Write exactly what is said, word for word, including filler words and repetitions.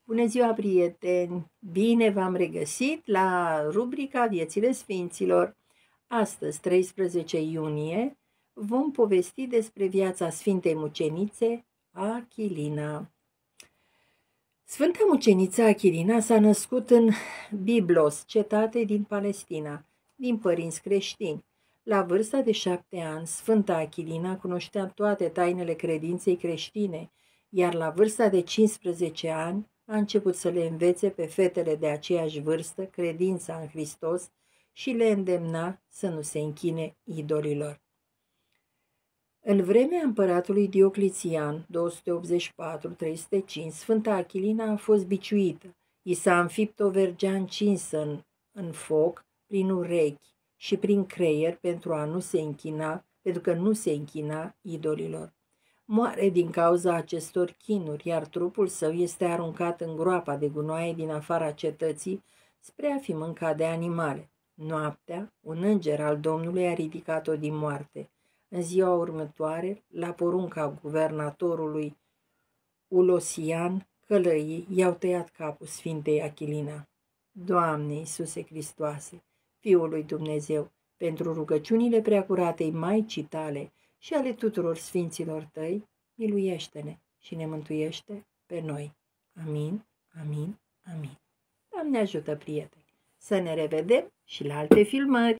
Bună ziua, prieteni! Bine v-am regăsit la rubrica Viețile Sfinților. Astăzi, treisprezece iunie, vom povesti despre viața Sfintei Mucenițe Achilina. Sfânta Muceniță Achilina s-a născut în Biblos, cetate din Palestina, din părinți creștini. La vârsta de șapte ani, Sfânta Achilina cunoștea toate tainele credinței creștine, iar la vârsta de cincisprezece ani a început să le învețe pe fetele de aceeași vârstă credința în Hristos și le îndemna să nu se închine idolilor. În vremea împăratului Diocletian, două sute optzeci și patru - trei sute cinci, Sfânta Achilina a fost biciuită. I s-a înfipt o vergea încinsă în, în foc prin urechi și prin creier pentru a nu se închina, pentru că nu se închina idolilor. Moare din cauza acestor chinuri, iar trupul său este aruncat în groapa de gunoaie din afara cetății spre a fi mâncat de animale. Noaptea, un înger al Domnului a ridicat-o din moarte. În ziua următoare, la porunca guvernatorului Ulosian, călăii i-au tăiat capul Sfintei Achilina. Doamne Iisuse Hristoase, Fiul lui Dumnezeu, pentru rugăciunile preacuratei Maicii tale și ale tuturor sfinților tăi, miluiește-ne și ne mântuiește pe noi. Amin, amin, amin. Doamne ajută, prieteni, să ne revedem și la alte filmări.